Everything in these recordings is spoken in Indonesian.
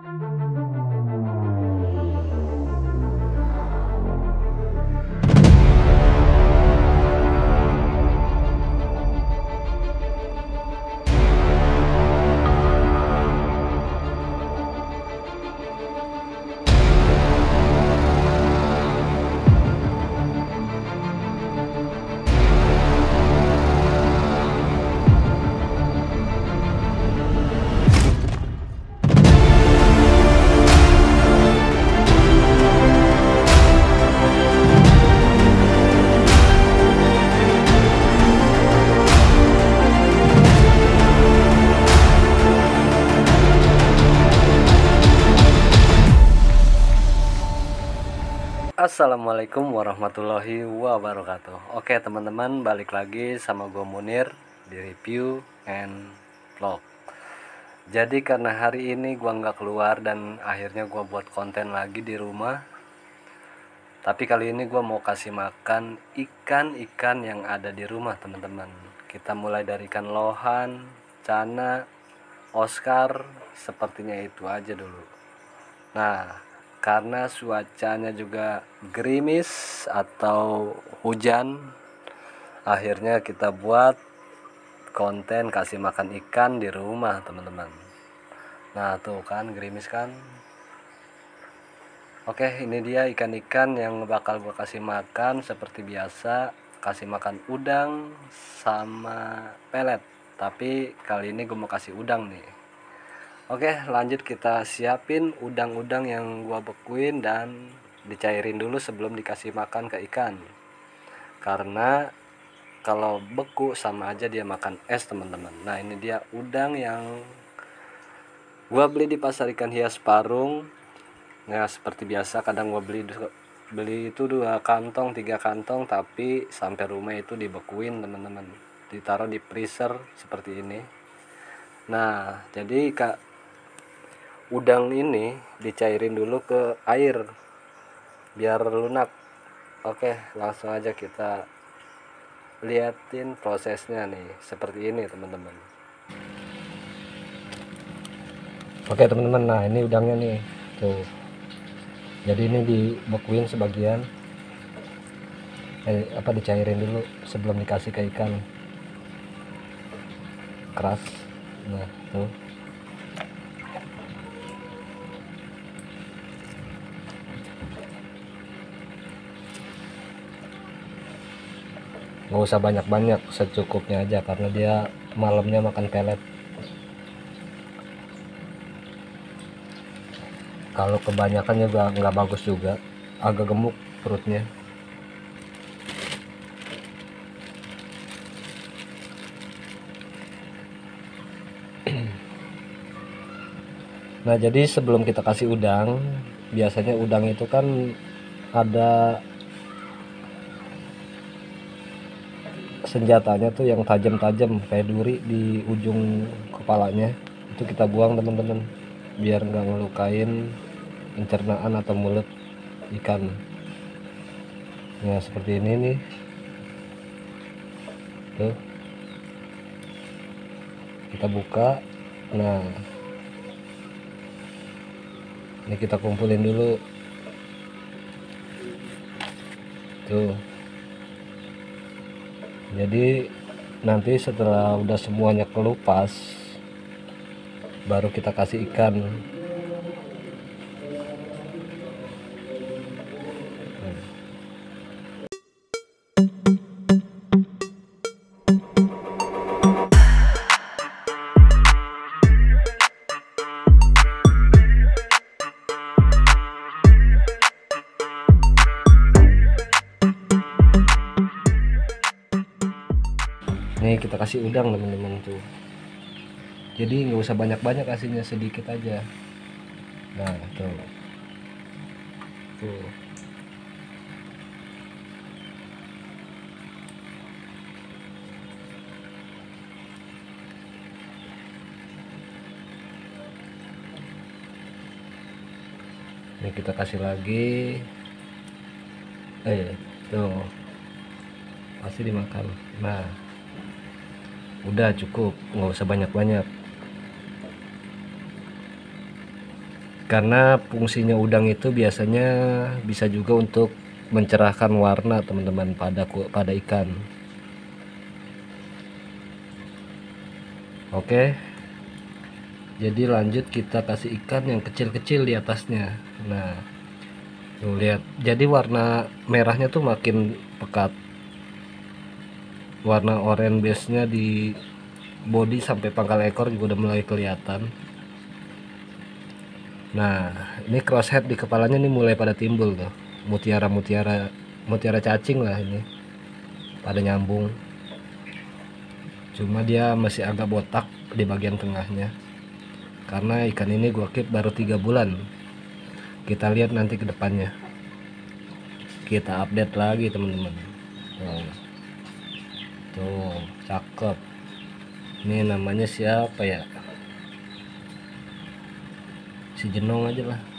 Assalamualaikum warahmatullahi wabarakatuh. Oke teman-teman, balik lagi sama gue Munir di review and vlog. Jadi karena hari ini gue nggak keluar dan akhirnya gue buat konten lagi di rumah. Tapi kali ini gue mau kasih makan ikan-ikan yang ada di rumah teman-teman. Kita mulai dari ikan lohan, cana, Oscar, sepertinya itu aja dulu. Nah, karena cuacanya juga gerimis atau hujan, akhirnya kita buat konten kasih makan ikan di rumah teman-teman. Nah tuh kan gerimis kan. Oke, ini dia ikan-ikan yang bakal gue kasih makan. Seperti biasa, kasih makan udang sama pelet, tapi kali ini gue mau kasih udang nih. Oke, lanjut kita siapin udang-udang yang gua bekuin dan dicairin dulu sebelum dikasih makan ke ikan. Karena kalau beku sama aja dia makan es teman-teman. Nah ini dia udang yang gua beli di pasar ikan hias Parung. Nah seperti biasa kadang gua beli itu 2 kantong 3 kantong, tapi sampai rumah itu dibekuin teman-teman, ditaruh di freezer seperti ini. Nah jadi udang ini dicairin dulu ke air biar lunak. Oke, langsung aja kita liatin prosesnya nih, seperti ini teman-teman. Oke teman-teman, nah ini udangnya nih tuh. Jadi ini dibekuin sebagian, dicairin dulu sebelum dikasih ke ikan keras. Nah tuh, nggak usah banyak-banyak, secukupnya aja karena dia malamnya makan pelet. Kalau kebanyakan juga nggak bagus juga, agak gemuk perutnya. Nah jadi sebelum kita kasih udang, biasanya udang itu kan ada senjatanya tuh yang tajam-tajam kayak duri di ujung kepalanya. Itu kita buang teman-teman biar nggak ngelukain pencernaan atau mulut ikan. Nah seperti ini nih tuh, kita buka. Nah ini kita kumpulin dulu tuh. Jadi nanti setelah udah semuanya kelupas, baru kita kasih ikan. Nih kita kasih udang teman-teman tuh. Jadi nggak usah banyak-banyak, kasihnya sedikit aja. Nah tuh, tuh. Ini kita kasih lagi. Tuh pasti dimakan. Nah udah cukup, nggak usah banyak-banyak. karena fungsinya udang itu biasanya bisa juga untuk mencerahkan warna teman-teman pada ikan. Oke, jadi lanjut kita kasih ikan yang kecil-kecil di atasnya. Nah, tuh lihat, jadi warna merahnya tuh makin pekat, warna oranye base nya di body sampai pangkal ekor juga udah mulai kelihatan. Nah, ini crosshead di kepalanya nih mulai pada timbul tuh, mutiara cacing lah ini, pada nyambung. Cuma dia masih agak botak di bagian tengahnya, karena ikan ini gua keep baru 3 bulan. Kita lihat nanti ke depannya, kita update lagi teman-teman. Tuh cakep. Ini namanya siapa ya, si Jenong aja lah.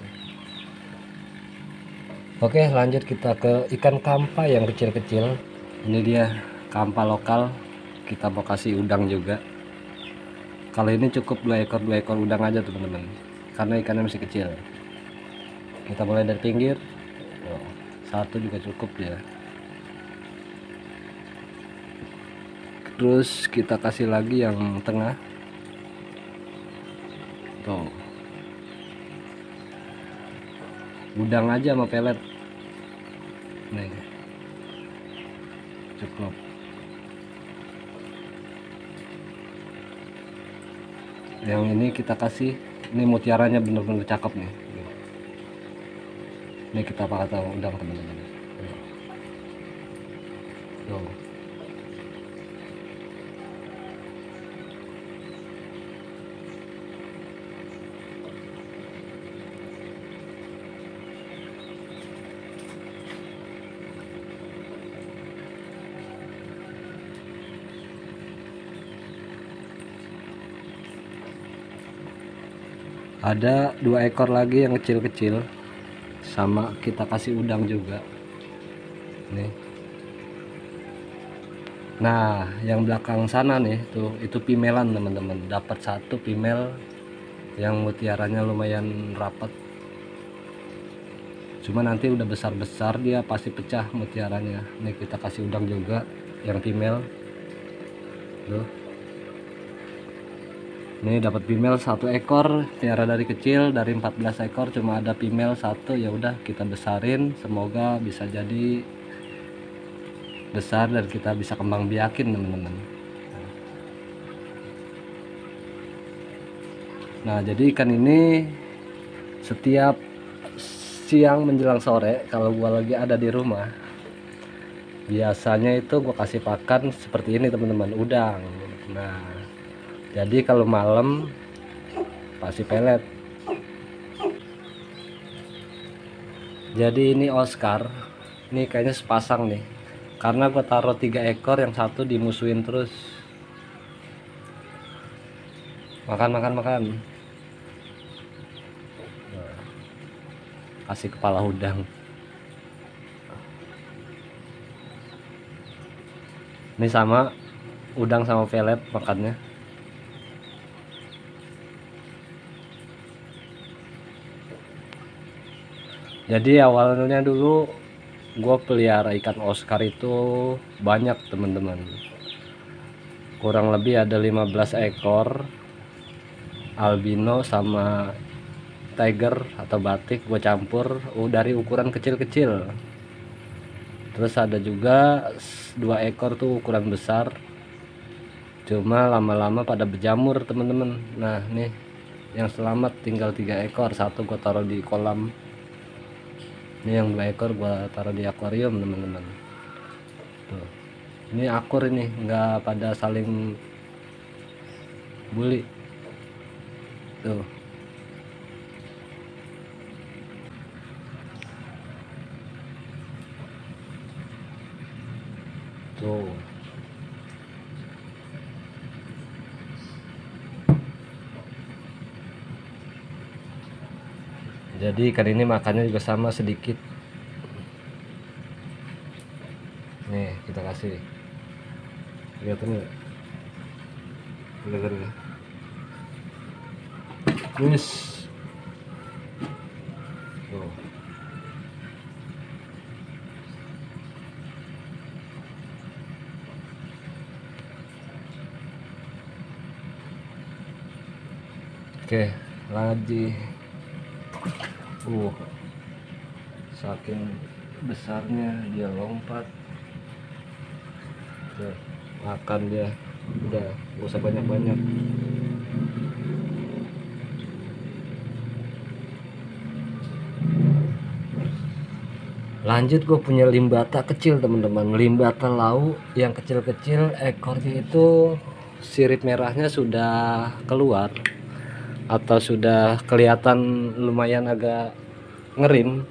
Oke, lanjut kita ke ikan kampa yang kecil-kecil. Ini dia kampa lokal, kita mau kasih udang juga. Kali ini cukup 2 ekor udang aja teman-teman, karena ikannya masih kecil. Kita mulai dari pinggir. Satu juga cukup ya. Terus kita kasih lagi yang tengah. Tuh, udang aja sama pelet nih, cukup. Yang ini kita kasih, ini mutiaranya bener-bener cakep nih. Ini kita pakai tahu udang teman-teman. Tuh. Ada 2 ekor lagi yang kecil-kecil, sama kita kasih udang juga nih. Nah, yang belakang sana nih tuh, itu pimelan teman-teman. Dapat 1 female yang mutiaranya lumayan rapat. Cuma nanti udah besar-besar dia pasti pecah mutiaranya. Nih kita kasih udang juga yang female tuh. Ini dapat female 1 ekor, piara dari kecil, dari 14 ekor cuma ada female 1. Ya udah kita besarin, semoga bisa jadi besar dan kita bisa kembang biakin teman-teman. Nah, jadi ikan ini setiap siang menjelang sore kalau gua lagi ada di rumah, biasanya itu gua kasih pakan seperti ini teman-teman, udang. Nah, jadi kalau malam pasti pelet. Jadi ini Oscar, ini kayaknya sepasang nih, karena gue taruh 3 ekor, yang 1 dimusuhin terus. Makan. Kasih kepala udang. Ini sama udang sama pelet makannya. Jadi awalnya dulu gue pelihara ikan Oscar itu banyak teman-teman, kurang lebih ada 15 ekor albino sama tiger atau batik gue campur dari ukuran kecil-kecil. Terus ada juga 2 ekor tuh ukuran besar, cuma lama-lama pada berjamur teman-teman. Nah nih yang selamat tinggal 3 ekor, 1 gue taruh di kolam. Ini yang 2 ekor gua taruh di akuarium teman-teman. Tuh, ini akur, ini nggak pada saling bully. Tuh, tuh. Jadi ikan ini makannya juga sama sedikit. Nih kita kasih, kelihatan nggak? Kelihatan nggak? Wis, Oke, lagi saking besarnya dia lompat. Tuh, makan dia. Udah, gak usah banyak-banyak. Lanjut, gue punya limbata kecil teman-teman, limbata lau yang kecil-kecil. Ekornya itu sirip merahnya sudah keluar atau sudah kelihatan lumayan agak ngerim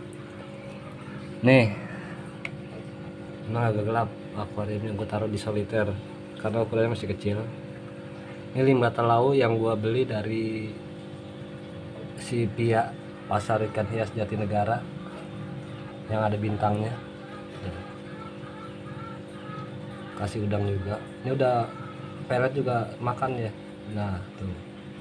nih. Nah, agak gelap akuariumnya, gue taruh di soliter karena ukurannya masih kecil. Ini limbata lau yang gue beli dari si Pia, pasar ikan hias Jatinegara yang ada bintangnya. Kasih udang juga, ini udah pelet juga makan ya. Nah tuh,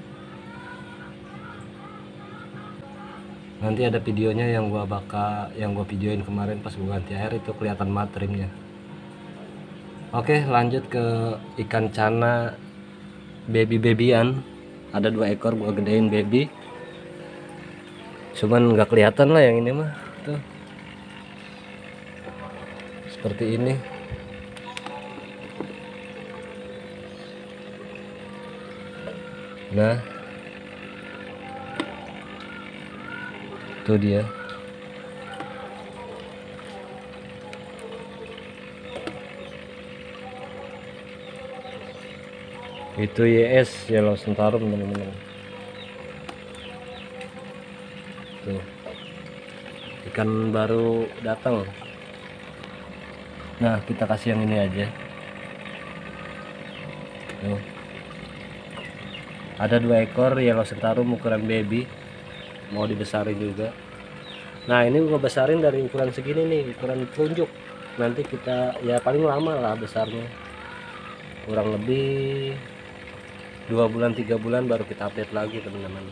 nanti ada videonya yang gua videoin kemarin pas gua ganti air, itu kelihatan matrimnya. Oke, lanjut ke ikan cana babyan. Ada 2 ekor gua gedein baby, cuman nggak kelihatan lah yang ini mah. Tuh, seperti ini. Nah, itu dia. Itu YS, Yellow Sentarum teman-teman. Tuh, ikan baru datang. Nah, kita kasih yang ini aja. Tuh, ada 2 ekor Yellow Sentarum ukuran baby, mau dibesarin juga. Nah, ini gua besarin dari ukuran segini nih, ukuran telunjuk. Nanti kita ya paling lama lah besarnya, kurang lebih 2 bulan 3 bulan baru kita update lagi teman-teman.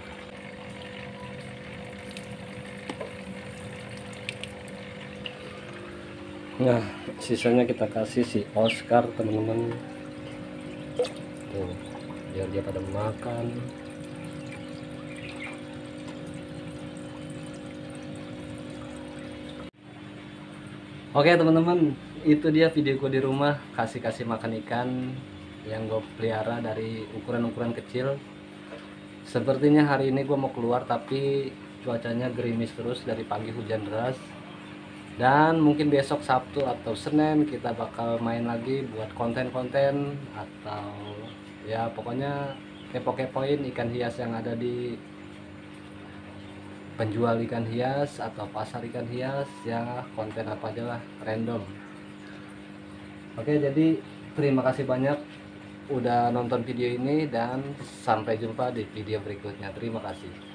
Nah, sisanya kita kasih si Oscar teman-teman. Tuh, biar dia pada makan. Oke teman-teman, itu dia videoku di rumah, kasih makan ikan yang gue pelihara dari ukuran kecil. Sepertinya hari ini gue mau keluar, tapi cuacanya gerimis terus, dari pagi hujan deras. Dan mungkin besok Sabtu atau Senin kita bakal main lagi buat konten-konten, atau ya pokoknya kepo-kepoin ikan hias yang ada di penjual ikan hias atau pasar ikan hias, ya konten apa aja lah, random. Oke, jadi terima kasih banyak udah nonton video ini dan sampai jumpa di video berikutnya. Terima kasih.